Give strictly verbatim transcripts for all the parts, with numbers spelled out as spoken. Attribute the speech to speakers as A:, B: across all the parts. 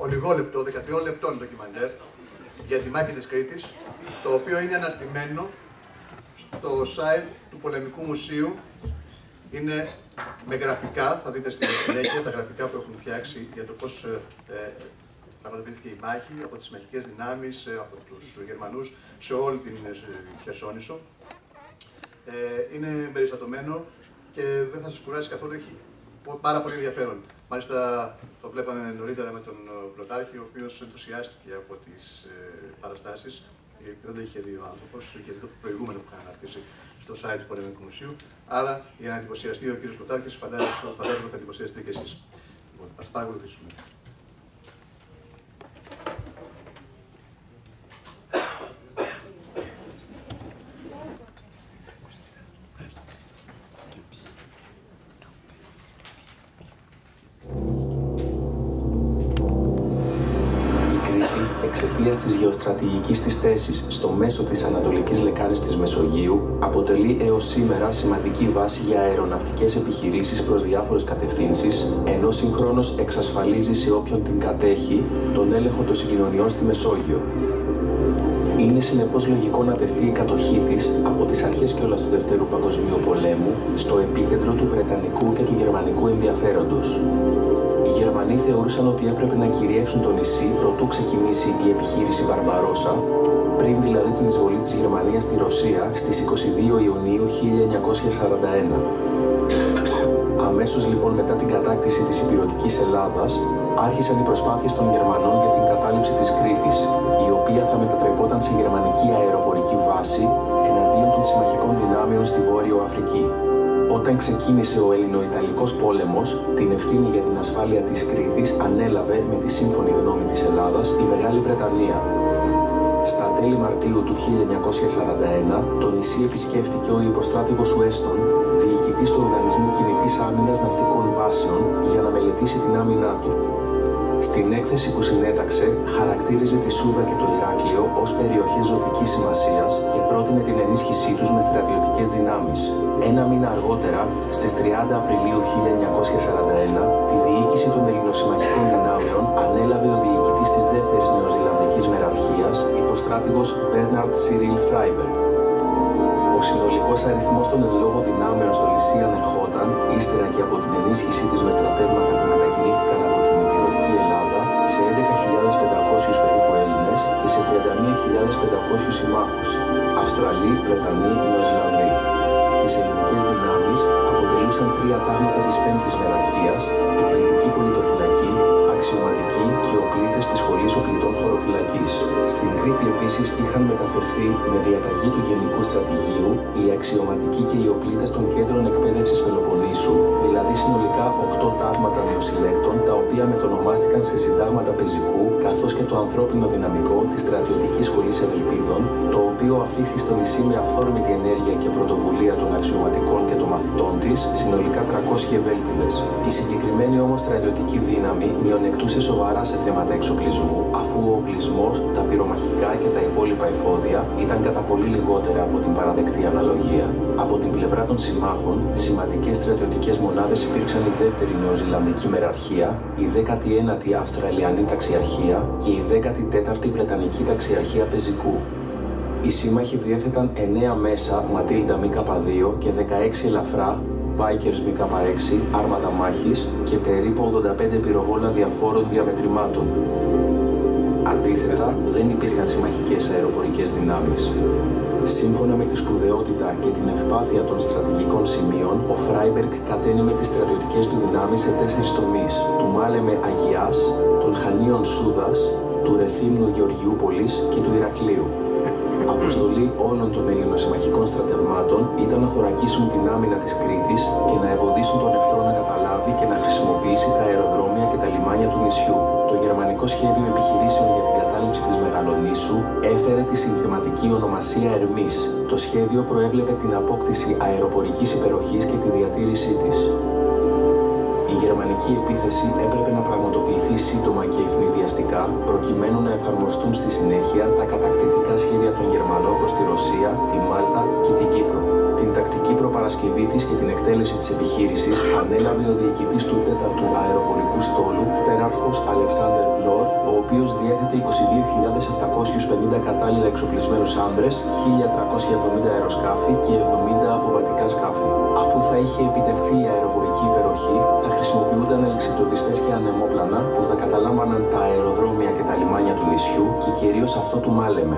A: ολιγόλεπτο, δεκατρία λεπτών ντοκιμαντέρ για τη μάχη της Κρήτης, το οποίο είναι αναρτημένο στο site του Πολεμικού Μουσείου. Είναι με γραφικά, θα δείτε στη συνέχεια τα γραφικά που έχουν φτιάξει για το πώς ε, ε, πραγματοποιήθηκε η μάχη από τις συμμαχικές δυνάμεις, ε, από τους Γερμανούς σε όλη την ε, Χερσόνησο. Ε, είναι περιστατωμένο και δεν θα σας κουράσει καθόλου, έχει πάρα πολύ ενδιαφέρον. Μάλιστα το βλέπαμε νωρίτερα με τον Πλωτάρχη, ο οποίος ενθουσιάστηκε από τις ε, παραστάσεις. Δεν το είχε δει ο άνθρωπος, είχε δει το προηγούμενο που είχαν αναρτήσει στο site του Πολεμικού Μουσείου. Άρα, για να εντυπωσιαστεί ο κύριος Πλωτάρχης, φαντάζομαι θα εντυπωσιαστείτε κι εσείς. Λοιπόν, ας παρακολουθήσουμε.
B: Εξαιτίας της γεωστρατηγικής της θέσης στο μέσο της Ανατολικής Λεκάνης της Μεσογείου, αποτελεί έως σήμερα σημαντική βάση για αεροναυτικές επιχειρήσεις προς διάφορες κατευθύνσεις, ενώ συγχρόνως εξασφαλίζει σε όποιον την κατέχει τον έλεγχο των συγκοινωνιών στη Μεσόγειο. Είναι συνεπώς λογικό να τεθεί η κατοχή της από τις αρχές κιόλας του Δευτέρου Παγκοσμίου Πολέμου στο επίκεντρο του Βρετανικού και του Γερμανικού ενδιαφέροντος. Οι Γερμανοί θεωρούσαν ότι έπρεπε να κυριεύσουν το νησί προτού ξεκινήσει η επιχείρηση Μπαρμπαρόσα, πριν δηλαδή την εισβολή της Γερμανίας στη Ρωσία στις είκοσι δύο Ιουνίου χίλια εννιακόσια σαράντα ένα. Αμέσως λοιπόν μετά την κατάκτηση της Ηπειρωτικής Ελλάδας, άρχισαν οι προσπάθειες των Γερμανών για την κατάληψη της Κρήτης, η οποία θα μετατρεπόταν σε γερμανική αεροπορική βάση εναντίον των συμμαχικών δυνάμεων στη Βόρειο Αφρική. Όταν ξεκίνησε ο Ελληνο-Ιταλικός πόλεμος, την ευθύνη για την ασφάλεια της Κρήτης ανέλαβε με τη σύμφωνη γνώμη της Ελλάδας η Μεγάλη Βρετανία. Στα τέλη Μαρτίου του χίλια εννιακόσια σαράντα ένα, το νησί επισκέφτηκε ο υποστράτηγος Ουέστον, διοικητής του Οργανισμού Κινητής Άμυνας Ναυτικών Βάσεων, για να μελετήσει την άμυνά του. Στην έκθεση που συνέταξε, χαρακτήριζε τη Σούδα και το Ηράκλειο ως περιοχές ζωτικής σημασίας και πρότεινε την ενίσχυσή τους με στρατιωτικές δυνάμεις. Ένα μήνα αργότερα, στις τριάντα Απριλίου χίλια εννιακόσια σαράντα ένα, τη διοίκηση των ελληνοσυμμαχικών δυνάμεων ανέλαβε ο διοικητής της δεύτερης νεοζηλανδικής μεραρχίας, υποστράτηγος Μπέρναρντ Σιρίλ Φράιμπεργκ. Ο συνολικός αριθμός των εν λόγω δυνάμεων στο νησί ανερχόταν, ύστερα και από την ενίσχυσή της με στρατεύματα που μετακινήθηκαν από την Ηπειρωτική Ελλάδα, σε έντεκα χιλιάδες πεντακόσιους περίπου Έλληνες και σε τριάντα μία χιλιάδες πεντακόσιους συμμάχους, Αυστραλοί, Βρετανοί, Νεοζηλανδοί. Τις ελληνικές δυνάμεις αποτελούσαν τρία τάγματα της πέμπτης μεραρχίας, η Κρητική Πολιτοφυλακή, αξιωματικοί και οπλίτες της Σχολής Οπλιτών Χωροφυλακής. Στην Κρήτη επίσης είχαν μεταφερθεί με διαταγή του Γενικού Στρατηγίου οι αξιωματικοί και οι οπλίτες των κέντρων εκπαίδευσης Πελοποννήσου, δηλαδή συνολικά οκτώ τάγματα νεοσυλλέκτων, τα οποία μετονομάστηκαν σε συντάγματα πεζικού, καθώς και το ανθρώπινο δυναμικό της Στρατιωτικής Σχολής Ευελπίδων, το οποίο αφήχθη στο νησί με αυθόρμητη ενέργεια και πρωτοβουλία των αξιωματικών και των μαθητών της, συνολικά τριακόσιοι ευέλπιδες. Η συγκεκριμένη όμως στρατιωτική δύναμη μειονεκτούσε σοβαρά σε θέματα εξοπλισμού, αφού ο οπλισμός, τα πυρομαχικά και τα υπόλοιπα εφόδια ήταν κατά πολύ λιγότερα από την παραδεκτή αναλογία. Από την πλευρά των συμμάχων, σημαντικές στρατιωτικές μονάδες υπήρξαν η δεύτερη Νεοζηλανδική Μεραρχία, η δέκατη ένατη Αυστραλιανή Ταξιαρχία και η δέκατη τέταρτη Βρετανική Ταξιαρχία Πεζικού. Οι σύμμαχοι διέθεταν εννέα μέσα Ματίλντα Μ Κ δύο και δεκαέξι ελαφρά Βάικερς Μ Κ έξι άρματα μάχης και περίπου ογδόντα πέντε πυροβόλα διαφόρων διαμετρημάτων. Αντίθετα, δεν υπήρχαν συμμαχικές αεροπορικές δυνάμεις. Σύμφωνα με τη σπουδαιότητα και την ευπάθεια των στρατηγικών σημείων, ο Φράιμπεργκ κατένιμε τις στρατιωτικές του δυνάμεις σε τέσσερις τομείς: του Μάλεμε Αγιάς, των Χανίων Σούδας, του Ρεθύμνου Γεωργιούπολης και του Ηρακλείου. Αποστολή όλων των ελληνοσυμμαχικών στρατευμάτων ήταν να θωρακίσουν την άμυνα της Κρήτης και να εμποδίσουν τον εχθρό να καταλάβει και να χρησιμοποιήσει τα αεροδρόμια και τα λιμάνια του νησιού. Το γερμανικό σχέδιο επιχειρήσεων για την κατάληψη της Μεγαλονήσου έφερε τη συνθεματική ονομασία Ερμής. Το σχέδιο προέβλεπε την απόκτηση αεροπορικής υπεροχής και τη διατήρησή της. Η γερμανική επίθεση έπρεπε να πραγματοποιηθεί σύντομα και ευνηδιαστικά, προκειμένου να εφαρμοστούν στη συνέχεια τα κατακτητικά σχέδια των Γερμανών προς τη Ρωσία, τη Μάλτα και την Κύπρο. Την τακτική προπαρασκευή της και την εκτέλεση της επιχείρησης ανέλαβε ο διοικητής του τέταρτου αεροπορικού στόλου, πτέραρχος Αλεξάνδερ Γκλόρ, ο οποίος διέθετε είκοσι δύο χιλιάδες επτακόσιους πενήντα κατάλληλα εξοπλισμένους άνδρες, χίλια τριακόσια εβδομήντα αεροσκάφη και εβδομήντα αποβατικά σκάφη. Αφού θα είχε επιτευχθεί η αεροπορική υπεροχή, θα χρησιμοποιούνταν αλεξιπτωτιστές και ανεμόπλανα που θα καταλάμβαναν τα αεροδρόμια και τα λιμάνια του νησιού και κυρίως αυτό του Μάλεμε.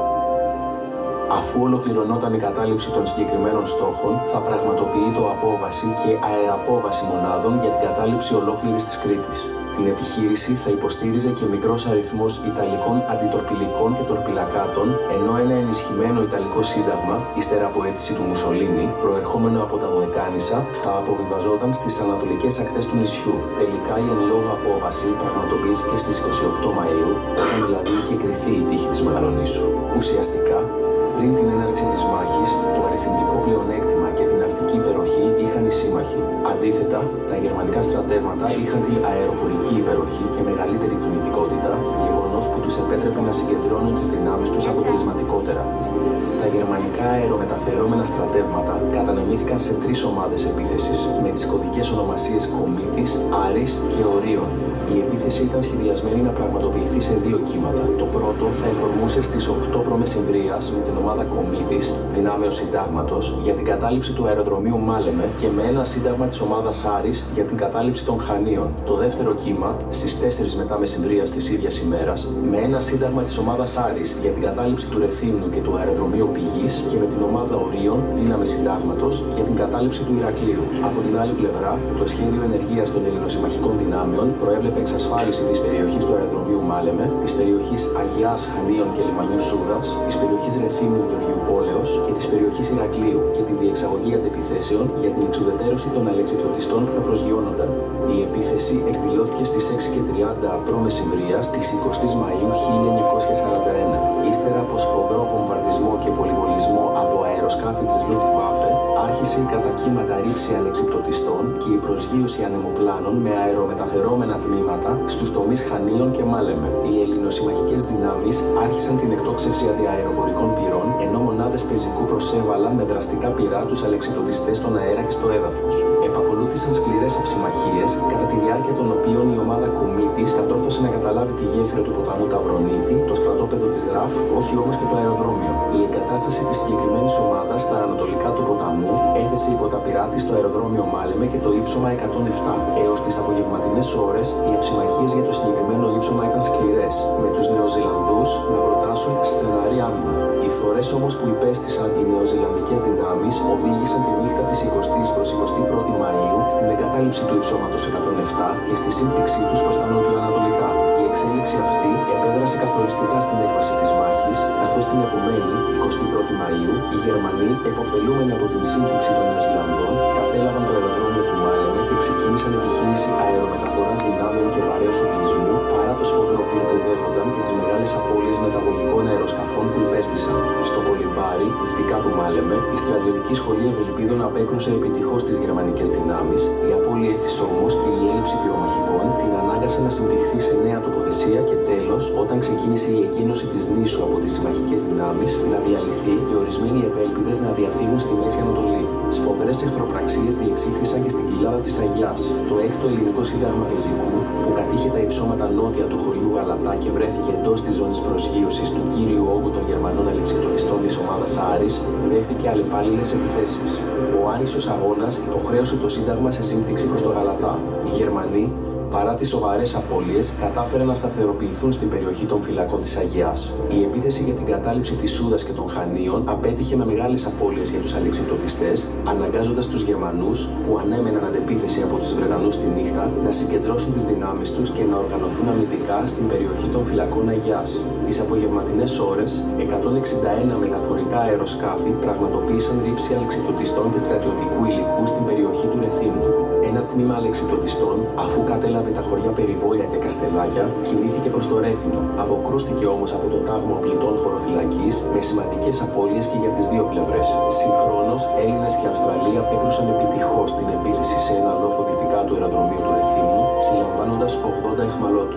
B: Αφού ολοκληρωνόταν η κατάληψη των συγκεκριμένων στόχων, θα πραγματοποιεί το απόβαση και αεραπόβαση μονάδων για την κατάληψη ολόκληρης της Κρήτης. Την επιχείρηση θα υποστήριζε και μικρός αριθμός Ιταλικών αντιτορπιλικών και τορπιλακάτων, ενώ ένα ενισχυμένο Ιταλικό σύνταγμα, ύστερα από αίτηση του Μουσολίνι, προερχόμενο από τα Δωδεκάνησα, θα αποβιβαζόταν στις ανατολικές ακτές του νησιού. Τελικά η εν λόγω απόβαση πραγματοποιήθηκε στις είκοσι οκτώ Μαΐου, όταν δηλαδή είχε κριθεί η τύχη της Μεγαλονήσου. Ουσιαστικά, πριν την έναρξη της μάχης, το αριθμητικό πλεονέκτημα και την ναυτική υπεροχή είχαν οι σύμμαχοι. Αντίθετα, τα γερμανικά στρατεύματα είχαν την αεροπορική υπεροχή και μεγαλύτερη κινητικότητα, γεγονός που τους επέτρεπε να συγκεντρώνουν τις δυνάμεις τους αποτελεσματικότερα. Τα γερμανικά αερομεταφερόμενα στρατεύματα κατανεμήθηκαν σε τρεις ομάδες επίθεσης, με τις κωδικές ονομασίες Κομήτης, Άρης και Ορίων. Η επίθεση ήταν σχεδιασμένη να πραγματοποιηθεί σε δύο κύματα. Το πρώτο θα εφορμούσε στις οκτώ π.Μ. με την ομάδα Κομήτης, δυνάμεως συντάγματος, για την κατάληψη του αεροδρομίου Μάλεμε και με ένα σύνταγμα της ομάδας Άρης για την κατάληψη των Χανίων. Το δεύτερο κύμα, στις τέσσερις μετά μεσημβρίας της ίδιας ημέρας, με ένα σύνταγμα της ομάδας Άρης για την κατάληψη του Ρεθύμνου και του αεροδρομίου Πηγής και με την ομάδα Ορίων, δύναμη συντάγματος, για την κατάληψη του Ηρακλείου. Από την άλλη πλευρά, το σχέδιο ενεργείας των ελληνοσυμμαχικών δυνάμεων προέβλεπε εξασφάλιση της περιοχής του αεροδρομίου Μάλεμε, της περιοχής Αγιάς Χανίων και λιμανιού Σούδας, της περιοχής Ρεθύμνου Γεωργίου Πόλεως και της περιοχής Ηρακλείου και τη διεξαγωγή αντεπιθέσεων για την εξουδετερώση των αλεξιπτωτιστών που θα προσγειώνονταν. Η επίθεση εκδηλώθηκε στις έξι και τριάντα π.Μ. της εικοστής Μαΐου χίλια εννιακόσια σαράντα ένα. Ύστερα από σφοδρό βομβαρδισμό και πολυβολισμό από αεροσκάφη της Luftwaffe, άρχισε η κατά κύματα ρήψη αλεξιπτωτιστών και η προσγείωση ανεμοπλάνων με αερομεταφερόμενα τμήματα στους τομείς Χανίων και Μάλεμε. Οι ελληνοσυμμαχικές δυνάμεις άρχισαν την εκτόξευση αντιαεροπορικών πυρών, ενώ μονάδες πεζικού προσέβαλαν με δραστικά πυρά τους αλεξιπτωτιστές στον αέρα και στο έδαφος. Επακολούθησαν σκληρές αψιμαχίες, κατά τη διάρκεια των οποίων η ομάδα Κομήτης κατόρθωσε να καταλάβει τη γέφυρα του ποταμού Ταυρονίτη, το στρατόπεδο της ΡΑΦ, όχι όμως και το αεροδρόμιο. Η εγκατάσταση της συγκεκριμένης ομάδας στα ανατολικά του ποταμού έθεσε υπό τα πυρά της το αεροδρόμιο Μάλεμε και το ύψωμα εκατόν επτά. Έως τις απογευματινές ώρες, οι αψιμαχίες για το συγκεκριμένο ύψωμα ήταν σκληρές, με τους Νεοζηλανδούς να προτάσουν στεναρή άμυνα. Οι φορές όμως που υπέστησαν οι νεοζηλανδικές δυνάμεις οδήγησαν τη νύχτα της εικοστής προς εικοστή πρώτη Μαΐου στην εγκατάλειψη του ύψωματος εκατόν επτά και στη σύμπτυξή τους προς τα νοτιοανατολικά. Η εξέλιξη αυτή επέδρασε καθοριστικά στην έκβαση της μάχης, καθώς την επομένη, εικοστή πρώτη Μαΐου, οι Γερμανοί, επωφελούμενοι από την σύμπτυξη των Νεοζηλανδών, κατέλαβαν το αεροδρόμιο του Μάλεμε και ξεκίνησαν επιχείρηση αερομεταφοράς δυνάμεων και βαρέως οπλισμού, παρά το σφοδρό πύρο που δέχονταν και τις μεγάλες απώλειες μεταγωγικών αεροσκαφών που υπέστησαν. Στο Κολυμπάρι, δυτικά του Μάλεμε, η στρατιωτική σχολή Ευελπίδων απέκρουσε επιτυχώς τις γερμανικές δυνάμεις. Οι απώλειες της όμως και η έλλειψη πυρομαχικών την ανάγκασε να συμπτυχθεί σε νέα τοποθεσία και τέλος, όταν ξεκίνησε η εκκίνωση της νήσου από τις συμμαχικές δυνάμεις, να διαλυθεί και ορισμένοι Ευέλπιδες να διαφύγουν στη Μέση Ανατολή. Σφοδρές εχθροπραξίες διεξήχθησαν και στην κοιλάδα της Αγιάς, το έκτο ελληνικό σύνταγμα πεζικού, που κατήχε τα υψώματα νότια του χωριού Γαλατά και βρέθηκε εντός της ζώνης προσγείωσης του κύριου όγκου των Γερμανών αλεξιπτωτιστών της ομάδας Άρης, δέχθηκε αλλεπάλληλες επιθέσεις. Ο άνισος αγώνας το χρέωσε το Σύνταγμα σε σύμπτυξη προς το Γαλατά. Οι Γερμανοί, παρά τις σοβαρές απώλειες, κατάφεραν να σταθεροποιηθούν στην περιοχή των φυλακών της Αγιάς. Η επίθεση για την κατάληψη της Σούδας και των Χανίων απέτυχε με μεγάλες απώλειες για τους αλεξιπτωτιστές, αναγκάζοντας τους Γερμανούς, που ανέμεναν αντεπίθεση από τους Βρετανούς τη νύχτα, να συγκεντρώσουν τις δυνάμεις τους και να οργανωθούν αμυντικά στην περιοχή των φυλακών Αγιάς. Τις απογευματινές ώρες, εκατόν εξήντα ένα μεταφορικά αεροσκάφη πραγματοποίησαν ρήψη αλεξιπτωτιστών και στρατιωτικού υλικού στην περιοχή του Ρεθύμνου. Ένα τμήμα αλεξιπτωτιστών, αφού κατέλαβε τα χωριά Περιβόλια και Καστελάκια, κινήθηκε προς το Ρέθινο. Αποκρούστηκε όμως από το τάγμα οπλιτών χωροφυλακής με σημαντικές απώλειες και για τις δύο πλευρές. Συγχρόνως, Έλληνες και Αυστραλοί απέκρουσαν επιτυχώς την επίθεση σε ένα λόφο δυτικά του αεροδρομίου του Ρεθύμνου, συλλαμβάνοντας ογδόντα αιχμαλώτους.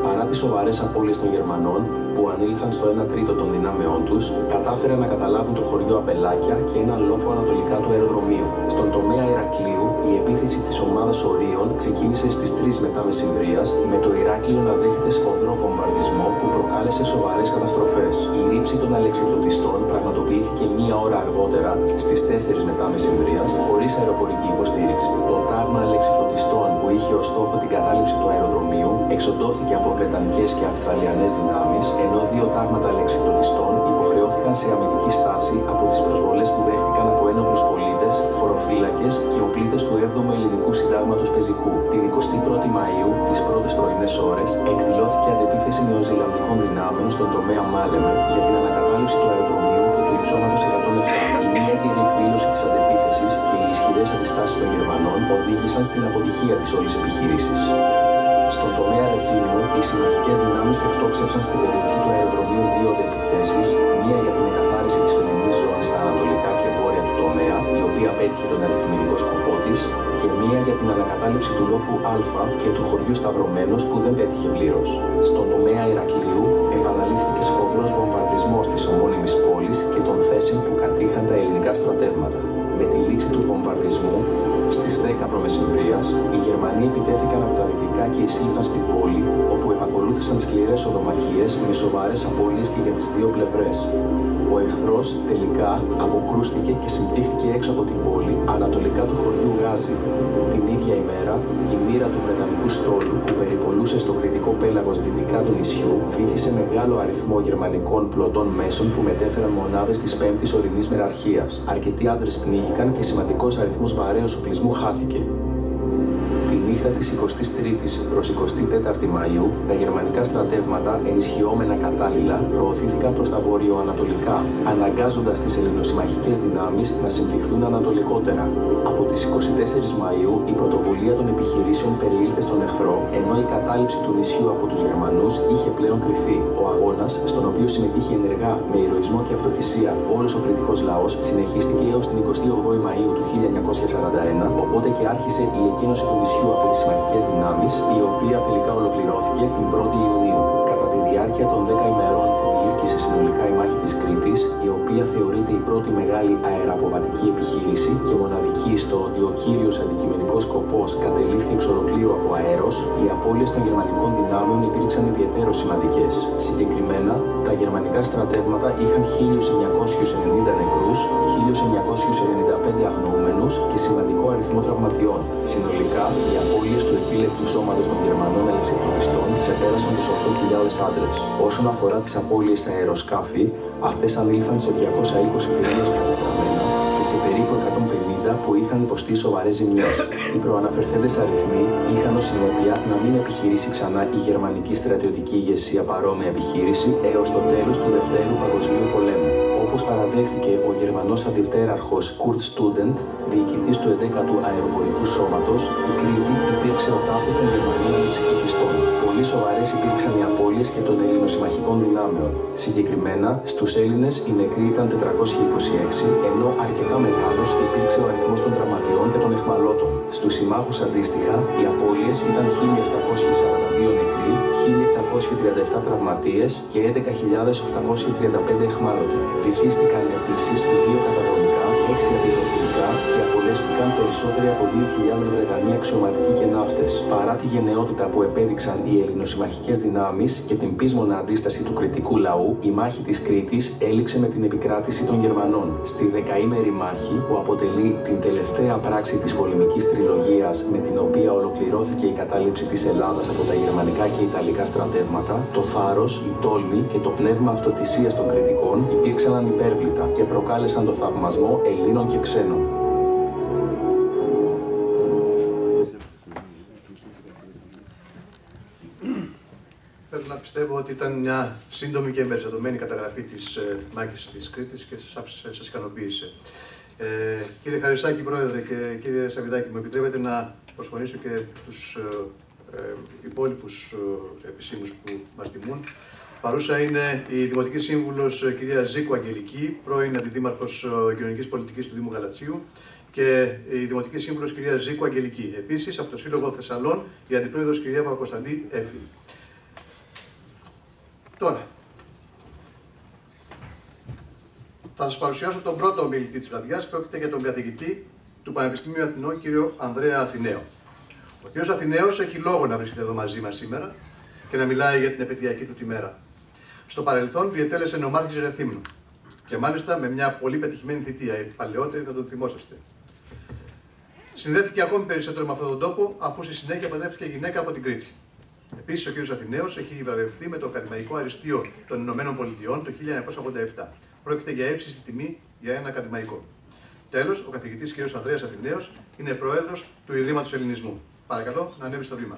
B: Παρά τις σοβαρές απώλειες των Γερμανών, που ανήλθαν στο ένα τρίτο των δυνάμεών τους, κατάφεραν να καταλάβουν το χωριό Απελάκια και έναν λόφο ανατολικά του αεροδρομίου. Στον τομέα Ηρακλείου, η επίθεση της ομάδας Ορίων ξεκίνησε στις τρεις μετά μεσημβρίας, με το Ηράκλειο να δέχεται σφοδρό βομβαρδισμό που προκάλεσε σοβαρές καταστροφές. Η ρήψη των αλεξιπτωτιστών πραγματοποιήθηκε μία ώρα αργότερα, στις τέσσερις μετά μεσημβρίας, χωρίς αεροπορική υποστήριξη. Το τάγμα αλεξιπτωτιστών που είχε ως στόχο την κατάληψη του αεροδρομίου εξοντώθηκε από βρετανικές και αυστραλιανές δυνάμεις, ενώ δύο τάγματα αλεξιπτωτιστών υποχρεώθηκαν σε αμυντική στάση από τις προσβολές που δέχτηκαν από ένοπλους πολίτες, χωροφύλακες και οπλίτες του έβδομου Ελληνικού Συντάγματος Πεζικού. Την εικοστή πρώτη Μαΐου, τις πρώτες πρωινές ώρες, εκδηλώθηκε αντεπίθεση νεοζηλανδικών δυνάμεων στον τομέα Μάλεμε για την ανακατάληψη του αεροδρομίου και του υψώματος εκατόν επτά. Η μη έγκαιρη εκδήλωση της αντεπίθεσης και οι ισχυρές αντιστάσεις των Γερμανών οδήγησαν στην αποτυχία της όλης επιχείρησης. Στον τομέα Ρεθύμνου, οι συμμαχικές δυνάμεις εκτόξευσαν στην περιοχή του αεροδρομίου δύο αντεπιθέσεις, μία για την εκαθάριση της πυρηνικής ζώνης στα ανατολικά και βόρεια του τομέα, η οποία πέτυχε τον αντικειμενικό σκοπό της, και μία για την ανακατάληψη του λόφου Α και του χωριού Σταυρωμένος που δεν πέτυχε πλήρως. Στον τομέα Ηρακλείου, επαναλήφθηκε σφοδρός βομβαρδισμός της ομώνυμης πόλης και των θέσεων που κατήχαν τα ελληνικά στρατεύματα. Με τη λήξη του βομβαρδισμού, στις δέκα προμεσημβρίας, οι Γερμανοί επιτέθηκαν από τα δυτικά και εισήλθαν στην πόλη, όπου επακολούθησαν σκληρές οδομαχίες με σοβαρές απώλειες και για τις δύο πλευρές. Ο εχθρός τελικά αποκρούστηκε και συμπτύχθηκε έξω από την πόλη, ανατολικά του χωριού Γάζι. Την ίδια ημέρα, η μοίρα του Βρετανικού στόλου που περιπολούσε στο κρητικό πέλαγος δυτικά του νησιού βύθισε μεγάλο αριθμό γερμανικών πλωτών μέσων που μετέφεραν μονάδες της πέμπτης ορεινής μεραρχίας. Αρκετοί άντρες πνίγηκαν και σημαντικός αριθμός βαρέως οπλισμού χάθηκε. Τη νύχτα της εικοστής τρίτης προς εικοστή τέταρτη Μαΐου, τα γερμανικά στρατεύματα, ενισχυόμενα κατάλληλα, προωθήθηκαν προς τα βορειοανατολικά, αναγκάζοντας τις ελληνοσυμμαχικές δυνάμεις να συμπτυχθούν ανατολικότερα. Από τις εικοστή τέταρτη Μαΐου, η πρωτοβουλία των επιχειρήσεων περιήλθε στον εχθρό, ενώ η κατάληψη του νησιού από τους Γερμανούς είχε πλέον κριθεί. Ο αγώνας, στον οποίο συμμετείχε ενεργά με ηρωισμό και αυτοθυσία όλος ο κρητικός λαός, συνεχίστηκε έως την εικοστή όγδοη Μαΐου του χίλια εννιακόσια σαράντα ένα, οπότε και άρχισε η εκκίνωση του νησιού από τις συμμαχικές δυνάμεις, η οποία τελικά ολοκληρώθηκε την πρώτη Ιουνίου. Κατά τη διάρκεια των δέκα ημερών που διήρκησε συνολικά η μάχη της Κρήτης, η οποία θεωρείται η πρώτη μεγάλη αεραποβατική επιχείρηση και μοναδική στο ότι ο κύριος αντικειμενικός σκοπός κατελήφθη εξ ολοκλήρου από αέρος, οι απώλειες των γερμανικών δυνάμεων υπήρξαν ιδιαιτέρως σημαντικές. Συγκεκριμένα, τα γερμανικά στρατεύματα είχαν χίλιους εννιακόσιους ενενήντα νεκρούς, χίλιους εννιακόσιους ενενήντα πέντε αγνοούμενους και σημαντικό αριθμό τραυματιών. Συνολικά, οι απώλειες του επίλεκτου σώματος των Γερμανών αλεξιπτωτιστών ξεπέρασαν τους οκτώ χιλιάδες άντρες. Όσον αφορά τις απώλειες σε αεροσκάφη, αυτές ανήλθαν σε διακόσια είκοσι τελείως κατεστραμμένα και σε περίπου εκατόν πενήντα που είχαν υποστεί σοβαρές ζημιές. Οι προαναφερθέντες αριθμοί είχαν ως συνέπεια να μην επιχειρήσει ξανά η γερμανική στρατιωτική ηγεσία παρόμοια επιχείρηση έως το τέλος του Δευτέρου Παγκοσμίου Πολέμου. Όπως παραδέχθηκε ο Γερμανός αντιπτέραρχος Kurt Student, διοικητής του εντέκατου Αεροπορικού Σώματος, η Κρήτη υπήρξε ο τάφος των Γερμανών αλεξιπτωτιστών. Πολύ σοβαρές υπήρξαν οι απώλειες και των ελληνοσυμμαχικών δυνάμεων. Συγκεκριμένα, στους Έλληνες οι νεκροί ήταν τετρακόσιοι είκοσι έξι, ενώ αρκετά μεγάλος υπήρξε ο αριθμός των τραυματιών και των αιχμαλώτων. Στους συμμάχους αντίστοιχα, οι απώλειες ήταν χίλια επτακόσιοι σαράντα δύο νεκροί, χίλια επτακόσιοι τριάντα επτά τραυματίες και έντεκα χιλιάδες οκτακόσιοι τριάντα πέντε αιχμάλωτοι. Βυθίστηκαν επίσης δύο καταδρομικά, έξι αντιτορπιλικά και απολέστηκαν περισσότεροι από δύο χιλιάδες Βρετανοί αξιωματικοί και ναύτες. Παρά τη γενναιότητα που επέδειξαν οι ελληνοσυμμαχικές δυνάμεις και την πείσμονα αντίσταση του κρητικού λαού, η μάχη της Κρήτης έληξε με την επικράτηση των Γερμανών. Στη δεκαήμερη μάχη, που αποτελεί την τελευταία πράξη της πολεμικής τριλογίας με την οποία ολοκληρώθηκε η κατάληψη της Ελλάδας από τα γερμανικά και ιταλικά στρατεύματα, το θάρρος, η τόλμη και το πνεύμα αυτοθυσίας των κριτικών υπήρξαν ανυπέρβλητα και προκάλεσαν το θαυμασμό Ελλήνων και ξένων.
A: Θέλω να πιστεύω ότι ήταν μια σύντομη και εμπεριστατωμένη καταγραφή της ε, μάχης της Κρήτης και σας, σας ικανοποίησε. Ε, κύριε Χαρισάκη, Πρόεδρε, και κύριε Σαββιδάκη, μου επιτρέπετε να προσφωνήσω και τους ε, ε, υπόλοιπους ε, επισήμους που μας τιμούν. Παρούσα είναι η Δημοτική Σύμβουλος ε, κυρία Ζήκου Αγγελική, πρώην Αντιδήμαρχος ε, Κοινωνικής Πολιτικής του Δήμου Γαλατσίου, και η Δημοτική Σύμβουλος κυρία Ζήκου Αγγελική. Επίσης, από το Σύλλογο Θεσσαλών, η Αντιπρόεδρος κυρία Παπακοσταντή Έφη. Τώρα, θα σας παρουσιάσω τον πρώτο ομιλητή της βραδιάς. Πρόκειται για τον καθηγητή του Πανεπιστημίου Αθηνών, κύριο Ανδρέα Αθηναίο. Ο κύριος Αθηναίος έχει λόγο να βρίσκεται εδώ μαζί μας σήμερα και να μιλάει για την επαιτειακή του τη μέρα. Στο παρελθόν διετέλεσε νομάρχης Ρεθύμνου και μάλιστα με μια πολύ πετυχημένη θητεία. Οι παλαιότεροι θα τον θυμόσαστε. Συνδέθηκε ακόμη περισσότερο με αυτόν τον τόπο, αφού στη συνέχεια παντρεύτηκε γυναίκα από την Κρήτη. Επίσης, ο κύριος Αθηναίος έχει βραβευτεί με το Ακαδημαϊκό Αριστείο των Ηνωμένων Πολιτειών το χίλια εννιακόσια ογδόντα επτά. Πρόκειται για ύψιστη τιμή για ένα ακαδημαϊκό. Τέλος, ο καθηγητής κύριος Ανδρέας Αθηναίος είναι πρόεδρος του Ιδρύματος Ελληνισμού. Παρακαλώ να ανέβει στο βήμα.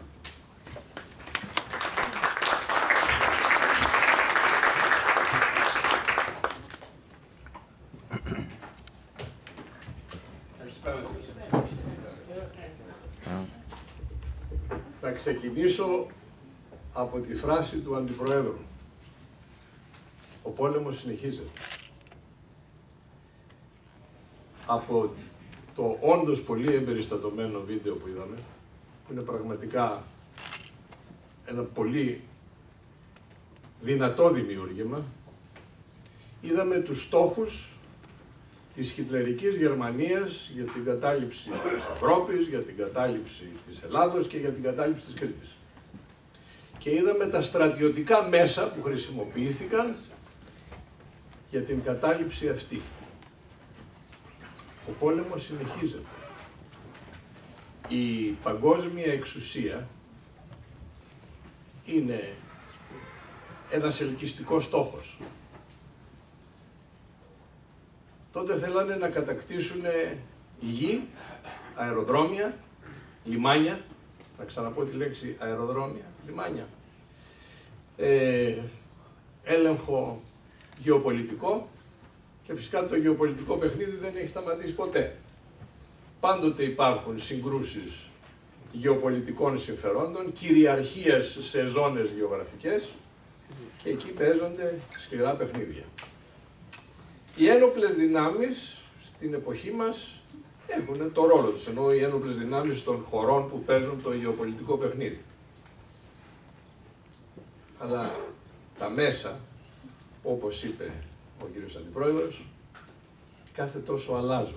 C: Θα ξεκινήσω από τη φράση του Αντιπροέδρου. Ο πόλεμος συνεχίζεται. Από το όντως πολύ εμπεριστατωμένο βίντεο που είδαμε, που είναι πραγματικά ένα πολύ δυνατό δημιούργημα, είδαμε τους στόχους της χιτλερικής Γερμανίας για την κατάληψη της Ευρώπης, για την κατάληψη της Ελλάδος και για την κατάληψη της Κρήτης. Και είδαμε τα στρατιωτικά μέσα που χρησιμοποιήθηκαν για την κατάληψη αυτή. Ο πόλεμος συνεχίζεται. Η παγκόσμια εξουσία είναι ένας ελκυστικός στόχος. Τότε θέλανε να κατακτήσουν γη, αεροδρόμια, λιμάνια, να ξαναπώ τη λέξη αεροδρόμια, λιμάνια, ε, έλεγχο γεωπολιτικό και φυσικά το γεωπολιτικό παιχνίδι δεν έχει σταματήσει ποτέ. Πάντοτε υπάρχουν συγκρούσεις γεωπολιτικών συμφερόντων, κυριαρχίες σε ζώνες γεωγραφικές και εκεί παίζονται σκληρά παιχνίδια. Οι ένοπλες δυνάμεις στην εποχή μας έχουν το ρόλο τους, ενώ οι ένοπλες δυνάμεις των χωρών που παίζουν το γεωπολιτικό παιχνίδι. Αλλά τα μέσα, όπως είπε ο κύριος Αντιπρόεδρος, κάθε τόσο αλλάζουν.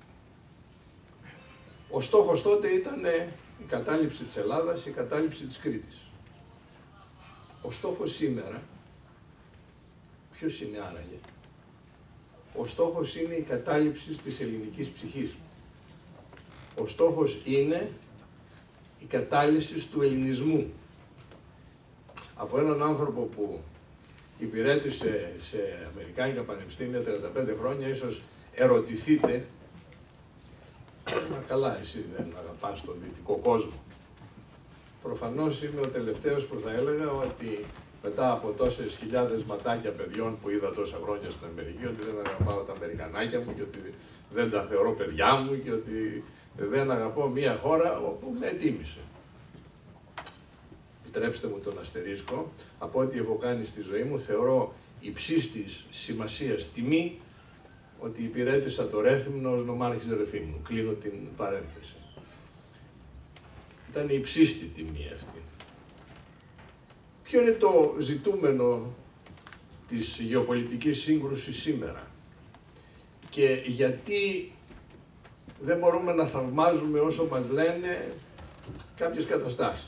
C: Ο στόχος τότε ήταν η κατάληψη της Ελλάδας, η κατάληψη της Κρήτης. Ο στόχος σήμερα, ποιος είναι άραγε? Ο στόχος είναι η κατάληψη της ελληνικής ψυχής. Ο στόχος είναι η κατάλυση του ελληνισμού. Από έναν άνθρωπο που υπηρέτησε σε αμερικάνικα πανεπιστήμια τριάντα πέντε χρόνια, ίσως ερωτηθείτε, μα καλά εσύ δεν αγαπάς τον δυτικό κόσμο. Προφανώς είμαι ο τελευταίος που θα έλεγα ότι μετά από τόσες χιλιάδες ματάκια παιδιών που είδα τόσα χρόνια στην Αμερική, ότι δεν αγαπάω τα Αμερικανάκια μου και ότι δεν τα θεωρώ παιδιά μου και ότι δεν αγαπώ μια χώρα όπου με τίμησε. Επιτρέψτε μου τον αστερίσκο, από ό,τι έχω κάνει στη ζωή μου θεωρώ υψίστης σημασίας τιμή ότι υπηρέτησα το Ρέθυμνο ως νομάρχης Ρεθύμνου. Κλείνω την παρένθεση. Ήταν η υψίστη τιμή αυτή. Ποιο είναι το ζητούμενο της γεωπολιτικής σύγκρουσης σήμερα και γιατί δεν μπορούμε να θαυμάζουμε όσο μας λένε κάποιες καταστάσεις.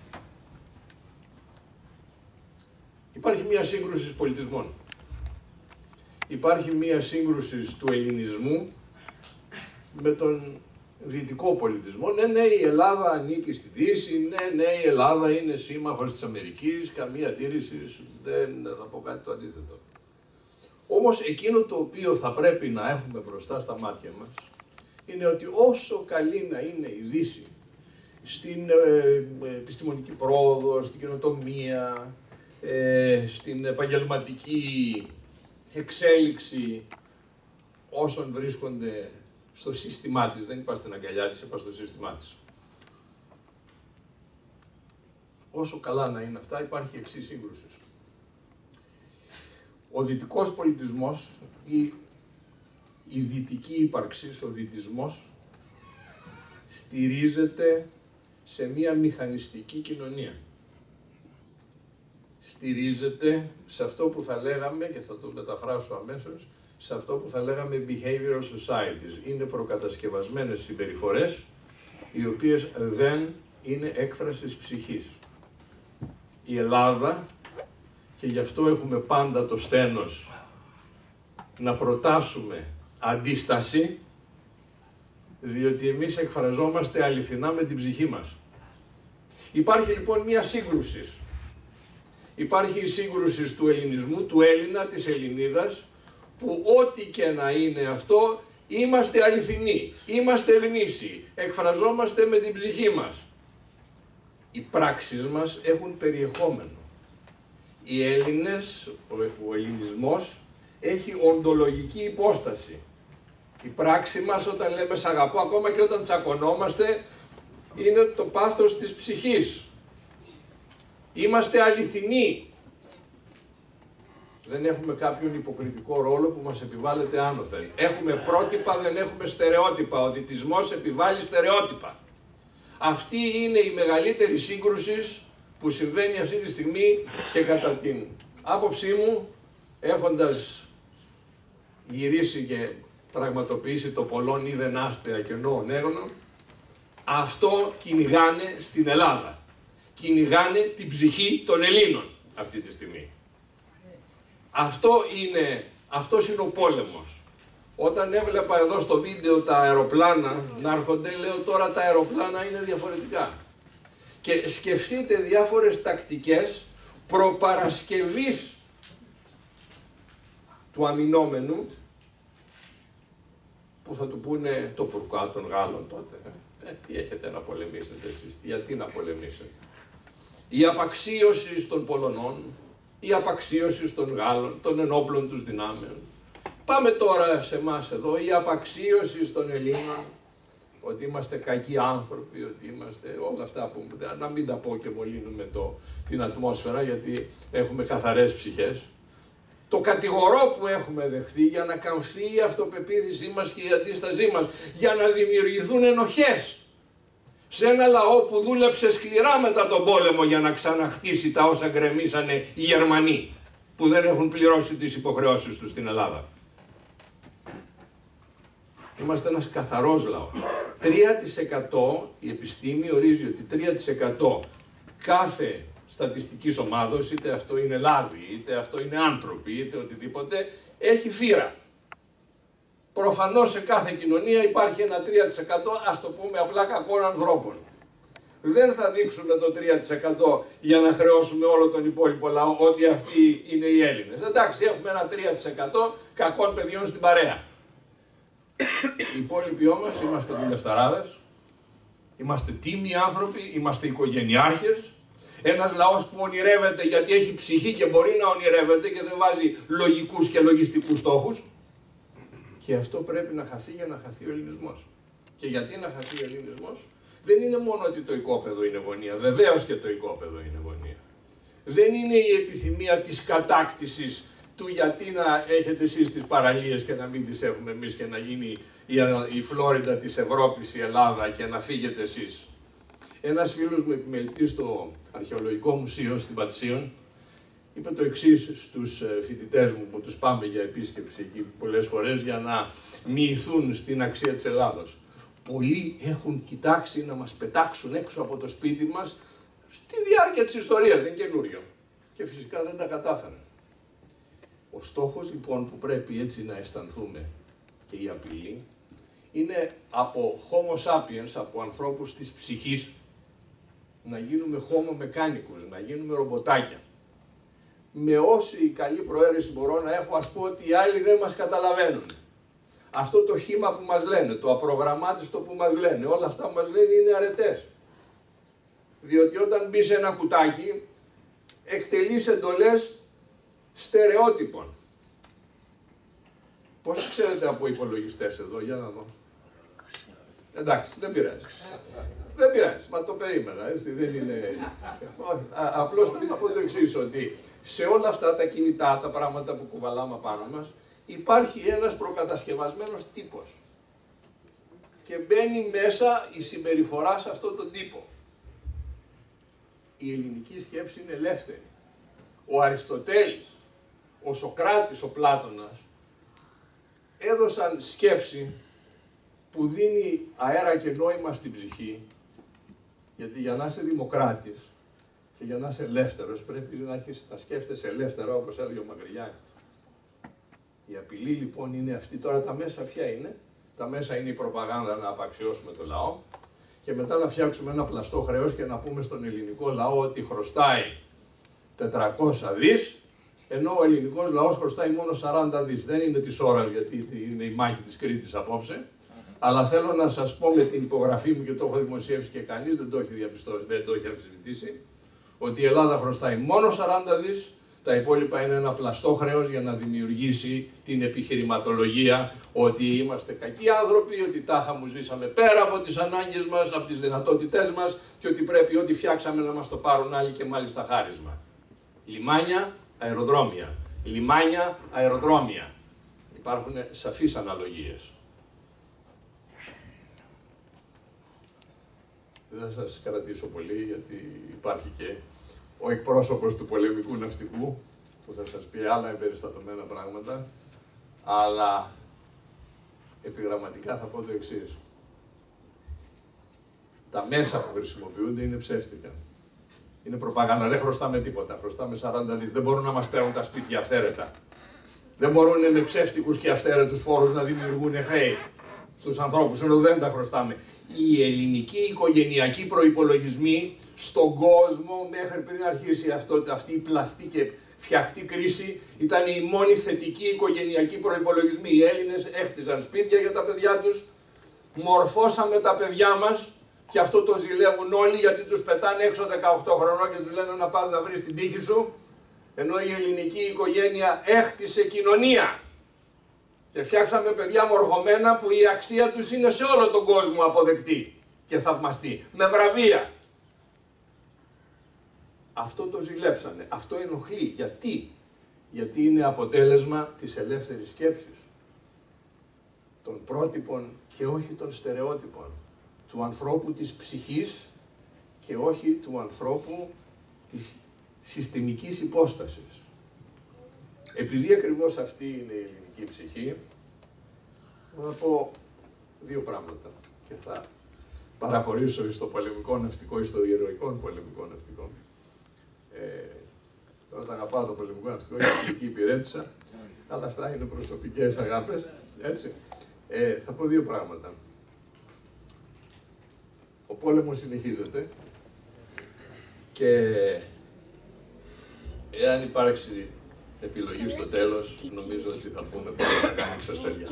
C: Υπάρχει μία σύγκρουση πολιτισμών. Υπάρχει μία σύγκρουση του ελληνισμού με τον δυτικό πολιτισμό. Ναι, ναι, η Ελλάδα ανήκει στη Δύση, ναι, ναι, η Ελλάδα είναι σύμμαχος της Αμερικής, καμία αντίρρηση, δεν θα πω κάτι το αντίθετο. Όμως εκείνο το οποίο θα πρέπει να έχουμε μπροστά στα μάτια μας είναι ότι όσο καλή να είναι η Δύση στην ε, επιστημονική πρόοδο, στην καινοτομία, ε, στην επαγγελματική εξέλιξη όσων βρίσκονται στο σύστημά της, δεν είπα στην αγκαλιά της, είπα στο σύστημά της. Όσο καλά να είναι αυτά, υπάρχει εξής σύγκρουση. Ο δυτικός πολιτισμός ή η δυτική ύπαρξη, ο δυτισμός, στηρίζεται σε μία μηχανιστική κοινωνία. στηρίζεται σε αυτό που θα λέγαμε, και θα το μεταφράσω αμέσως, σε αυτό που θα λέγαμε behavioral societies. Είναι προκατασκευασμένες συμπεριφορές, οι οποίες δεν είναι έκφραση της ψυχής. Η Ελλάδα, και γι' αυτό έχουμε πάντα το στένος να προτάσουμε αντίσταση, διότι εμείς εκφραζόμαστε αληθινά με την ψυχή μας. Υπάρχει λοιπόν μία σύγκρουση. Υπάρχει η σύγκρουση του ελληνισμού, του Έλληνα, της Ελληνίδας, που ό,τι και να είναι αυτό, είμαστε αληθινοί, είμαστε γνήσιοι, εκφραζόμαστε με την ψυχή μας. Οι πράξεις μας έχουν περιεχόμενο. Οι Έλληνες, ο ελληνισμός, έχει οντολογική υπόσταση. Η πράξη μας, όταν λέμε σ' αγαπώ, ακόμα και όταν τσακωνόμαστε, είναι το πάθος της ψυχής. Είμαστε αληθινοί. Δεν έχουμε κάποιον υποκριτικό ρόλο που μας επιβάλλεται άνωθεν. Έχουμε πρότυπα, δεν έχουμε στερεότυπα. Ο δυτισμός επιβάλλει στερεότυπα. Αυτή είναι η μεγαλύτερη σύγκρουση που συμβαίνει αυτή τη στιγμή, και κατά την άποψή μου, έχοντας γυρίσει και πραγματοποιήσει το πολλών είδεν άστεα και νόων έγνων, αυτό κυνηγάνε στην Ελλάδα. Κυνηγάνε την ψυχή των Ελλήνων αυτή τη στιγμή. Αυτό είναι, αυτός είναι ο πόλεμος. Όταν έβλεπα εδώ στο βίντεο τα αεροπλάνα να έρχονται, λέω τώρα τα αεροπλάνα είναι διαφορετικά. Και σκεφτείτε διάφορες τακτικές προπαρασκευής του αμυνόμενου, που θα του πούνε το πουρκά των Γάλλων τότε. Ε, τι έχετε να πολεμήσετε εσείς, γιατί να πολεμήσετε. Η απαξίωση των Πολωνών, η απαξίωση των Γάλλων, των ενόπλων τους δυνάμεων. Πάμε τώρα σε εμάς εδώ, η απαξίωση των Ελλήνων, ότι είμαστε κακοί άνθρωποι, ότι είμαστε όλα αυτά που να μην τα πω και μολύνουμε το, την ατμόσφαιρα, γιατί έχουμε καθαρές ψυχές. Το κατηγορό που έχουμε δεχθεί για να καμφθεί η αυτοπεποίθησή μας και η αντίστασή μας, για να δημιουργηθούν ενοχές σε ένα λαό που δούλεψε σκληρά μετά τον πόλεμο για να ξαναχτίσει τα όσα γκρεμίσανε οι Γερμανοί, που δεν έχουν πληρώσει τις υποχρεώσεις τους στην Ελλάδα. Είμαστε ένας καθαρός λαός. τρία τοις εκατό η επιστήμη ορίζει ότι τρία τοις εκατό κάθε στατιστικής ομάδος, είτε αυτό είναι λάδι, είτε αυτό είναι άνθρωποι, είτε οτιδήποτε, έχει φύρα. Προφανώς σε κάθε κοινωνία υπάρχει ένα τρία τοις εκατό, ας το πούμε απλά, κακών ανθρώπων. Δεν θα δείξουμε το τρία τοις εκατό για να χρεώσουμε όλο τον υπόλοιπο λαό ότι αυτοί είναι οι Έλληνες. Εντάξει, έχουμε ένα τρία τοις εκατό κακών παιδιών στην παρέα. Οι υπόλοιποι όμως είμαστε δουλευταράδες, είμαστε τίμοι άνθρωποι, είμαστε οικογενειάρχες, ένας λαός που ονειρεύεται γιατί έχει ψυχή και μπορεί να ονειρεύεται και δεν βάζει λογικούς και λογιστικούς στόχους. Και αυτό πρέπει να χαθεί για να χαθεί ο ελληνισμός. Και γιατί να χαθεί ο ελληνισμός? Δεν είναι μόνο ότι το οικόπεδο είναι γωνία, βεβαίως και το οικόπεδο είναι γωνία. Δεν είναι η επιθυμία της κατάκτησης του γιατί να έχετε εσείς τις παραλίες και να μην τις έχουμε εμείς και να γίνει η, η Φλόριντα της Ευρώπης, η Ελλάδα, και να φύγετε εσείς. Ένας φίλος μου επιμελητής στο Αρχαιολογικό Μουσείο στην Πατσίων είπε το εξής στους φοιτητές μου που τους πάμε για επίσκεψη εκεί πολλές φορές για να μοιηθούν στην αξία της Ελλάδος. Πολλοί έχουν κοιτάξει να μας πετάξουν έξω από το σπίτι μας στη διάρκεια της ιστορίας, δεν είναι καινούριο. Και φυσικά δεν τα κατάφεραν. Ο στόχος λοιπόν που πρέπει έτσι να αισθανθούμε, και η απειλή, είναι από Homo sapiens, από ανθρώπους της ψυχής, να γίνουμε Homo mechanicus, να γίνουμε ρομποτάκια. Με όση καλή προαίρεση μπορώ να έχω, ας πω ότι οι άλλοι δεν μας καταλαβαίνουν. Αυτό το χήμα που μας λένε, το απρογραμμάτιστο που μας λένε, όλα αυτά που μας λένε είναι αρετές. Διότι όταν μπει σε ένα κουτάκι, εκτελείς εντολές στερεότυπων. Πώς ξέρετε από υπολογιστές εδώ, για να δω. Εντάξει, δεν πειράζει. Δεν πειράζει, μα το περίμενα, έτσι, δεν είναι... Απλώς θα πω το εξής, ότι σε όλα αυτά τα κινητά, τα πράγματα που κουβαλάμε πάνω μας, υπάρχει ένας προκατασκευασμένος τύπος. Και μπαίνει μέσα η συμπεριφορά σε αυτόν τον τύπο. Η ελληνική σκέψη είναι ελεύθερη. ο Αριστοτέλης, ο Σωκράτης, ο Πλάτωνας έδωσαν σκέψη που δίνει αέρα και νόημα στην ψυχή, γιατί για να είσαι δημοκράτης και για να είσαι ελεύθερος πρέπει να έχεις να σκέφτεσαι ελεύθερα, όπως έλεγε ο Μαγρυγιάννης. Η απειλή λοιπόν είναι αυτή. Τώρα τα μέσα ποια είναι? Τα μέσα είναι η προπαγάνδα να απαξιώσουμε το λαό και μετά να φτιάξουμε ένα πλαστό χρέος και να πούμε στον ελληνικό λαό ότι χρωστάει τετρακόσια δις, ενώ ο ελληνικός λαός χρωστάει μόνο σαράντα δις. Δεν είναι της ώρας, γιατί είναι η μάχη της Κρήτης απόψε, αλλά θέλω να σας πω με την υπογραφή μου, και το έχω δημοσιεύσει και κανείς δεν το έχει διαπιστώσει, δεν το έχει αμφισβητήσει, ότι η Ελλάδα χρωστάει μόνο σαράντα δις, τα υπόλοιπα είναι ένα πλαστό χρέος για να δημιουργήσει την επιχειρηματολογία ότι είμαστε κακοί άνθρωποι, ότι τάχα μου ζήσαμε πέρα από τις ανάγκες μας, από τις δυνατότητές μας και ότι πρέπει ό,τι φτιάξαμε να μας το πάρουν άλλοι και μάλιστα χάρισμα. Λιμάνια, αεροδρόμια. Λιμάνια, αεροδρόμια. Υπάρχουν σαφείς αναλογίες. Δεν θα σας κρατήσω πολύ, γιατί υπάρχει και ο εκπρόσωπος του πολεμικού ναυτικού, που θα σας πει άλλα εμπεριστατωμένα πράγματα, αλλά επιγραμματικά θα πω το εξής. Τα μέσα που χρησιμοποιούνται είναι ψεύτικα. Είναι προπαγάνδα, δεν χρωστάμε τίποτα, χρωστάμε σαράντα δις, δεν μπορούν να μας παίρνουν τα σπίτια αυθαίρετα. Δεν μπορούν με ψεύτικους και αυθαίρετους φόρους να δημιουργούν χρέη στους ανθρώπους, ενώ δεν τα χρωστάμε. Οι ελληνικοί οικογενειακοί προϋπολογισμοί στον κόσμο μέχρι πριν αρχίσει αυτό, αυτή η πλαστή και φτιαχτή κρίση ήταν η μόνη θετική οικογενειακή προϋπολογισμοί. Οι Έλληνες έχτιζαν σπίτια για τα παιδιά τους, μορφώσαμε τα παιδιά μας και αυτό το ζηλεύουν όλοι γιατί τους πετάνε έξω δεκαοκτώ χρονών και τους λένε να πας να βρεις την τύχη σου, ενώ η ελληνική οικογένεια έχτισε κοινωνία. Και φτιάξαμε παιδιά μορφωμένα που η αξία τους είναι σε όλο τον κόσμο αποδεκτή και θαυμαστή, με βραβεία. Αυτό το ζηλέψανε, αυτό ενοχλεί. Γιατί? Γιατί είναι αποτέλεσμα της ελεύθερης σκέψης, των πρότυπων και όχι των στερεότυπων, του ανθρώπου της ψυχής και όχι του ανθρώπου της συστημικής υπόστασης. Επειδή ακριβώς αυτή είναι η ελληνική ψυχή, θα πω δύο πράγματα και θα παραχωρήσω στο πολεμικό ναυτικό ή στο ηρωικό πολεμικό ναυτικό. Ε, τώρα τα αγαπάω το πολεμικό ναυτικό, γιατί εκεί υπηρέτησα, αλλά αυτά είναι προσωπικές αγάπες, έτσι. Ε, θα πω δύο πράγματα. Ο πόλεμος συνεχίζεται και εάν υπάρξει επιλογή στο τέλος, νομίζω ότι θα πούμε πώς θα κάνουμε ξαστεριά.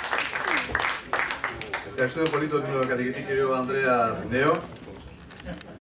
A: Ευχαριστούμε πολύ τον καθηγητή κύριο Ανδρέα Νέο.